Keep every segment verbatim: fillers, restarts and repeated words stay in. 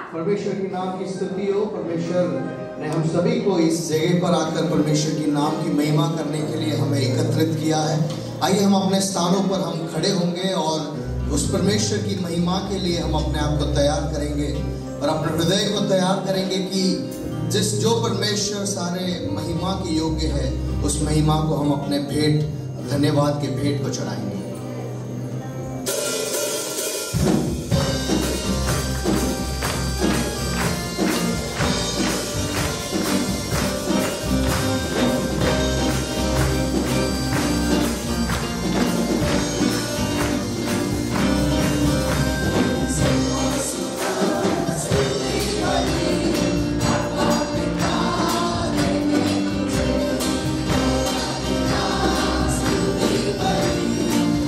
परमेश्वर के नाम की स्तुति हो। परमेश्वर ने हम सभी को इस जगह पर आकर परमेश्वर की नाम की महिमा करने के लिए हमें एकत्रित किया है। आइए हम अपने स्थानों पर हम खड़े होंगे और उस परमेश्वर की महिमा के लिए हम अपने आप को तैयार करेंगे और अपने हृदय को तैयार करेंगे कि जिस जो परमेश्वर सारे महिमा के योग्य है उस महिमा को हम अपने भेंट धन्यवाद के भेंट को चढ़ाएंगे। Thank you.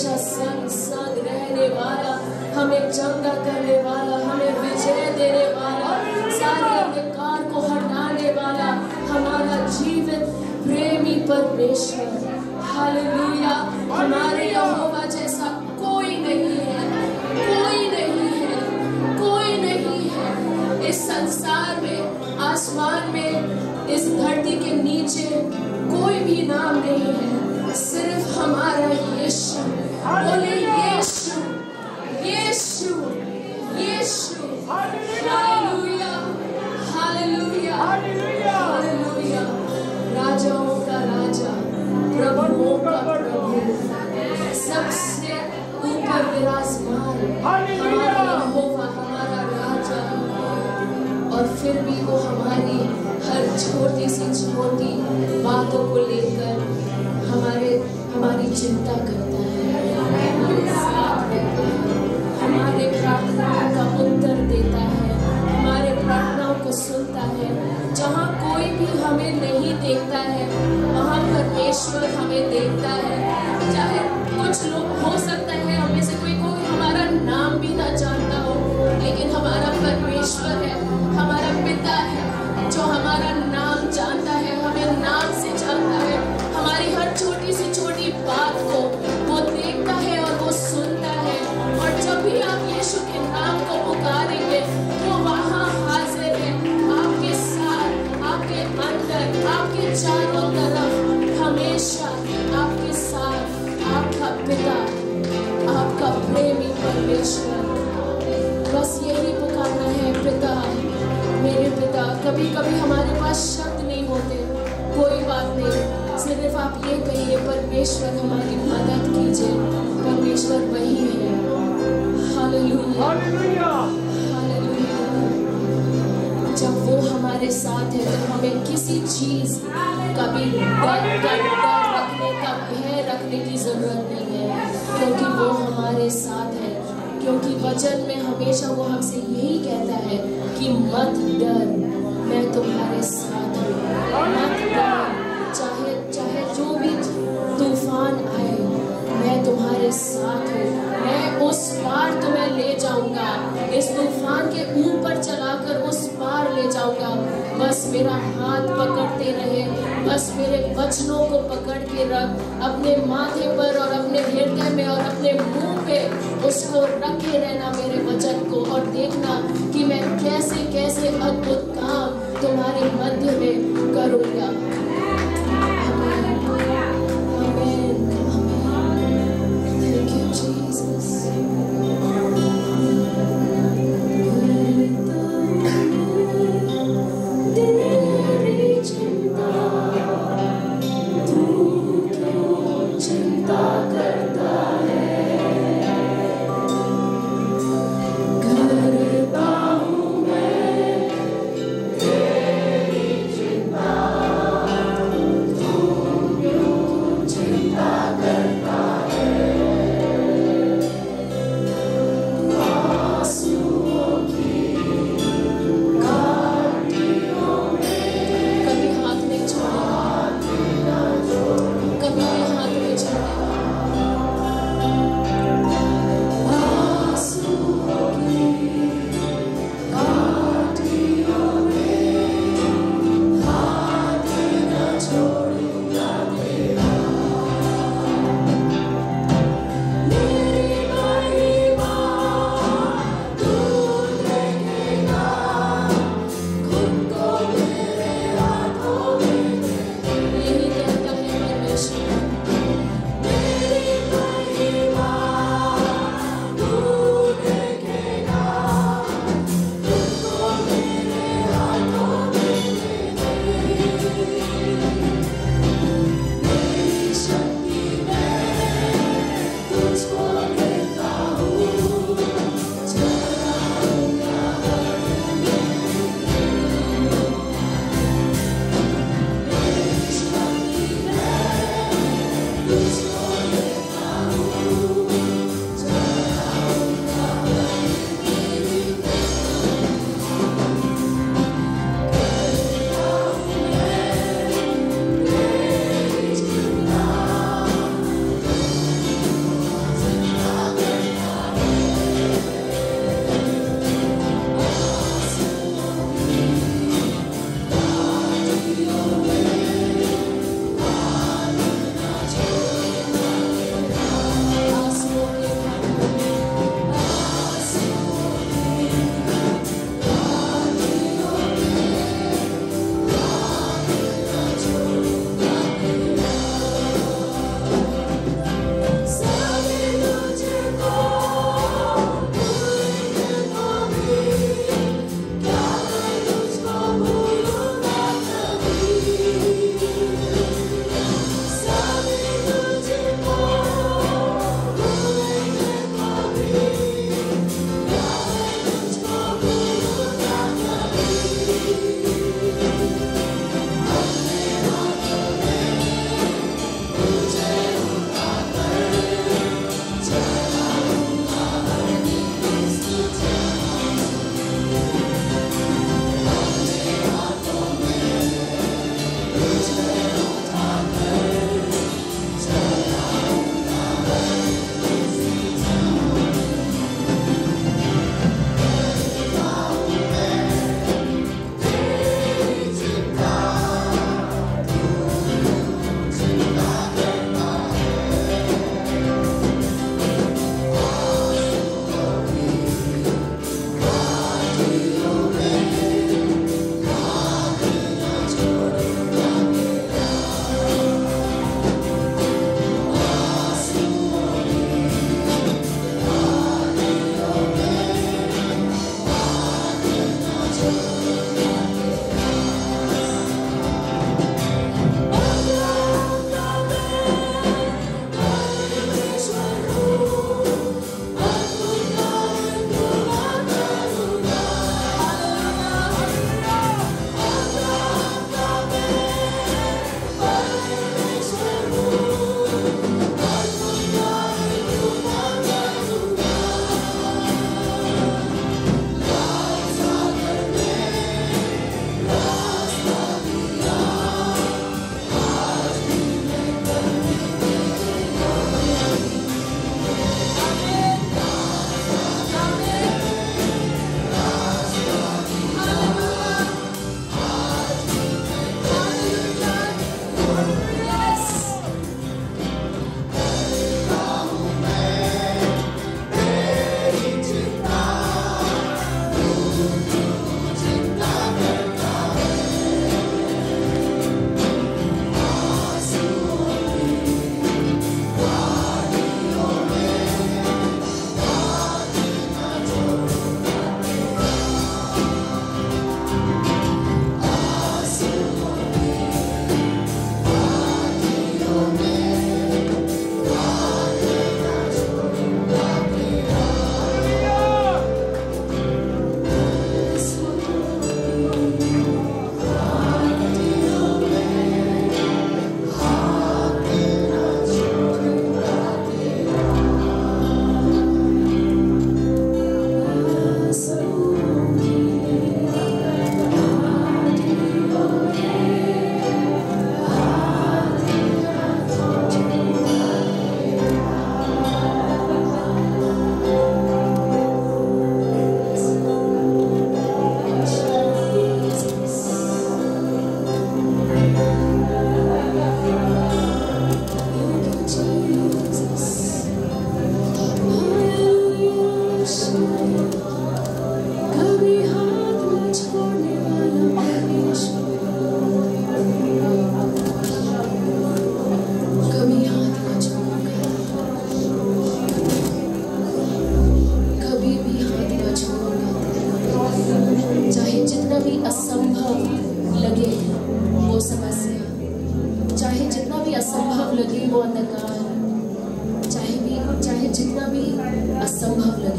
हमेशा संग संग रहने वाला, हमें चंगा करने वाला, हमें विजय देने वाला, सारे अंधकार को हटाने वाला हमारा जीवित प्रेमी परमेश्वर। हालेलुया। हमारे यहोवा जैसा कोई नहीं है, कोई नहीं है, कोई नहीं है। इस संसार में, आसमान में, इस धरती के नीचे कोई भी नाम नहीं है, सिर्फ हमारा यीशु। बोले Yeshu, Yeshu, Yeshu. Hallelujah, hallelujah, hallelujah. राजाओं का राजा, प्रभुओं का प्रभु, सबसे ऊपर विराजमान हमारा यहोवा, हमारा राजा। और फिर भी वो हमारी हर छोटी सी छोटी बातों को लेकर हमारे हमारी चिंता करता है, हमारे साथ रहता है, हमारे प्रार्थनाओं का उत्तर देता है, हमारे प्रार्थनाओं को सुनता है। जहाँ कोई भी हमें नहीं देखता है, वहाँ परमेश्वर हमें देखता है। चाहे कुछ लोग हो सकता है हमें से कोई कोई हमारा नाम भी ना जानता हो, लेकिन हमारा परमेश्वर है, हमारा पिता है जो हमारा नाम जानता है, हमें नाम से जानता है। हमारी हर छोटी सी छोटी बात को वो देखता है और वो सुनता है। और जब भी आप यीशु के नाम को पुकारेंगे वो वहाँ हाजिर है, आपके साथ, आपके अंदर, आपके चारों तरफ, हमेशा आपके साथ, आपका पिता, आपका प्रेमी परमेश्वर। बस यही पुकारना है, पिता, मेरे पिता। कभी कभी हमारे पास शब्द नहीं होते, कोई बात नहीं, सिर्फ आप ये कहिए, परमेश्वर हमारी मदद कीजिए, परमेश्वर वही है। Hallelujah, hallelujah. जब वो हमारे साथ है तो हमें किसी चीज का भी डर डर रखने का, भय रखने की जरूरत नहीं है, क्योंकि वो हमारे साथ है। क्योंकि वचन में हमेशा वो हमसे यही कहता है कि मत डर, मैं तुम्हारे साथ हूँ, मत डर। चाहे चाहे जो भी तूफान आए, मैं तुम्हारे साथ हूँ, मैं उस पार तुम्हें ले जाऊंगा, इस तूफान के ऊपर चलाकर उस पार ले जाऊंगा। बस मेरा हाथ पकड़ते रहे, बस मेरे वचनों को पकड़ के रख अपने माथे पर और अपने हृदय में और अपने मुंह पे, उसको रखे रहना मेरे वचन को, और देखना कि मैं कैसे कैसे अद्भुत काम तुम्हारे मध्य में करूंगा।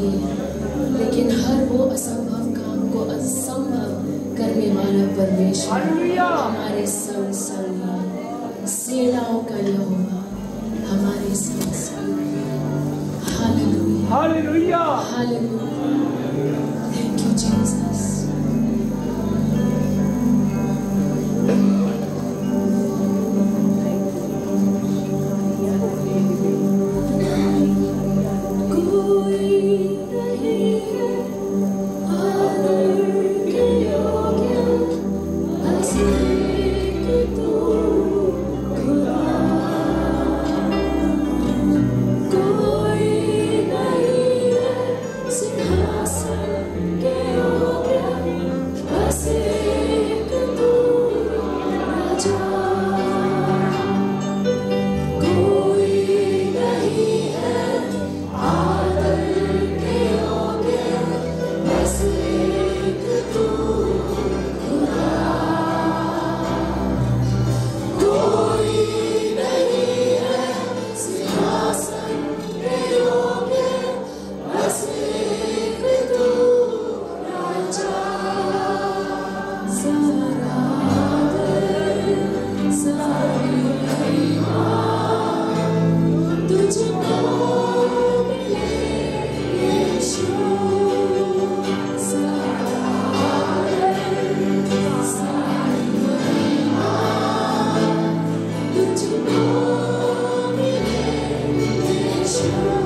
नहीं है, लेकिन हर वो असंभव काम को असंभव करने वाला परमेश्वर हमारे संग संग है। सेनाओं का यहोवा हमारे संग संग है। Hallelujah, hallelujah, hallelujah. Thank you Jesus. Sure.